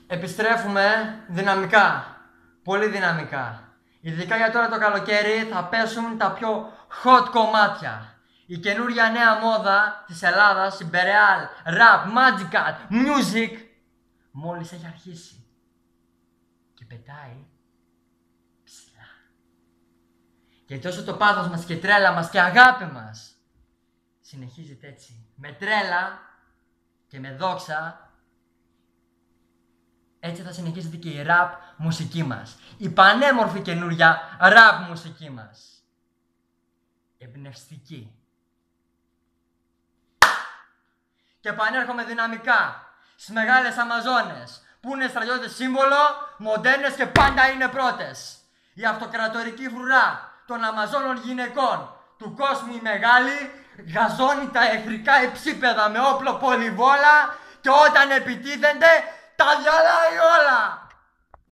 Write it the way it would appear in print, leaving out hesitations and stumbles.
Επιστρέφουμε δυναμικά. Πολύ δυναμικά. Ειδικά για τώρα το καλοκαίρι θα πέσουν τα πιο hot κομμάτια. Η καινούρια νέα μόδα της Ελλάδας, η Bereal, Rap, Magical, Music, μόλις έχει αρχίσει. Και πετάει ψηλά. Γιατί όσο το πάθος μας και η τρέλα μας και η αγάπη μας συνεχίζεται έτσι, με τρέλα και με δόξα, έτσι θα συνεχίζεται και η rap μουσική μας. Η πανέμορφη καινούρια rap μουσική μας. Εμπνευστική. Και επανέρχομαι δυναμικά στις μεγάλες Αμαζόνες, που είναι στρατιώτες σύμβολο, μοντέρνες και πάντα είναι πρώτες. Η αυτοκρατορική φρουρά των Αμαζόνων γυναικών του κόσμου η μεγάλη γαζώνει τα εχθρικά υψίπεδα με όπλο πολυβόλα και όταν επιτίθενται τα διαλά!